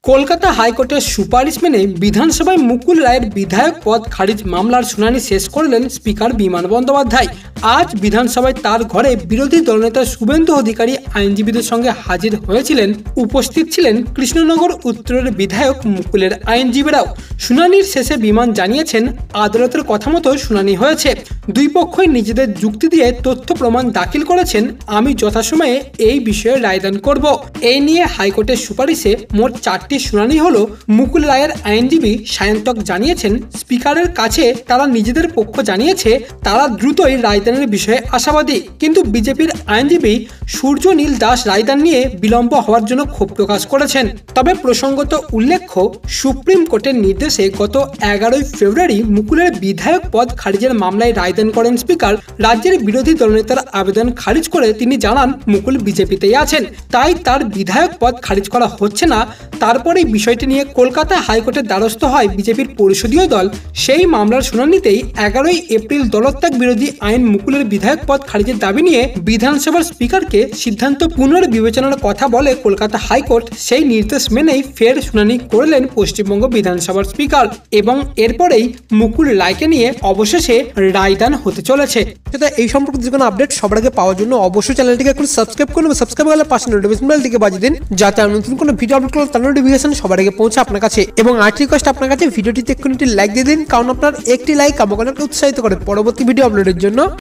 কলকাতা হাইকোর্টের সুপারিশ মেনে বিধানসভায় মুকুল রায়ের বিধায়ক পদ খারিজ মামলার শুনানি শেষ করলেন স্পিকার বিমান বন্দ্যোপাধ্যায়। আজ বিধানসভায় তার ঘরে বিরোধী দলনেতা শুভেন্দু অধিকারী আইনজীবীদের সঙ্গে হাজির হয়েছিলেন। উপস্থিত ছিলেন কৃষ্ণনগর উত্তরের বিধায়ক মুকুলের আইনজীবীরাও। শুনানির শেষে বিমান জানিয়েছেন, আদালতের কথা মতো শুনানি হয়েছে। দুই পক্ষই নিজেদের যুক্তি দিয়ে তথ্য প্রমাণ দাখিল করেছেন। আমি যথাসময়ে এই বিষয়ে রায়দান করব। এই নিয়ে হাইকোর্টের সুপারিশে মোট 4টি শুনানি হলো। মুকুল রায়ের আইনজীবী সায়ন্তক জানিয়েছেন, স্পিকারের কাছে তারা নিজেদের পক্ষ জানিয়েছে তারা দ্রুতই রায়দানের বিষয়ে আশাবাদী। কিন্তু বিজেপির আইনজীবী সূর্যনীল দাস রায়দান নিয়ে বিলম্ব হওয়ার জন্য ক্ষোভ প্রকাশ করেছেন। তবে প্রসঙ্গত উল্লেখ্য, সুপ্রিম কোর্টের নির্দেশে গত 11ই ফেব্রুয়ারি মুকুলের বিধায়ক পদ খারিজের মামলায় রায়দান করেন স্পিকার। রাজ্যের বিরোধী দলনেতার আবেদন খারিজ করে তিনি জানান, মুকুল বিজেপিতেই আছেন, তাই তার বিধায়ক পদ খারিজ করা হচ্ছে না। তারপরেই বিষয়টি নিয়ে কলকাতা হাইকোর্টের দ্বারস্থ হয় বিজেপির পরিষদীয় দল। সেই মামলার শুনানিতেই 11ই এপ্রিল দলত্যাগ বিরোধী আইন মুকুলের বিধায়ক পদ খারিজের দাবি নিয়ে বিধানসভার স্পিকারকে সিদ্ধান্ত পুনর্বিবেচনার কথা বলে কলকাতা হাইকোর্ট। সেই নির্দেশ মেনেই ফের শুনানি করলেন পশ্চিমবঙ্গ বিধানসভার স্পিকার এবং এরপরেই মুকুল রায়কে নিয়ে অবশেষে রায়দান হতে চলেছে। এই সম্পর্কে যে কোনো আপডেট সবার আগে পাওয়ার জন্য অবশ্যই চ্যানেলটিকে এখন সাবস্ক্রাইব করুন। সাবস্ক্রাইব করলে পাশে নোটিফিকেশন বেলটিকে বাজিয়ে দিন, যাতে নতুন কোনো ভিডিও আপলোড করলে তার নোটিফিকেশন সবার আগে পৌঁছে আপনার কাছে। এবং আরেকটি রিকোয়েস্ট আপনার কাছে, ভিডিওটিতে একটি লাইক দিয়ে দিন, কারণ আপনার একটি লাইক আমাকে অনেক উৎসাহিত করে পরবর্তী ভিডিও আপলোডের জন্য।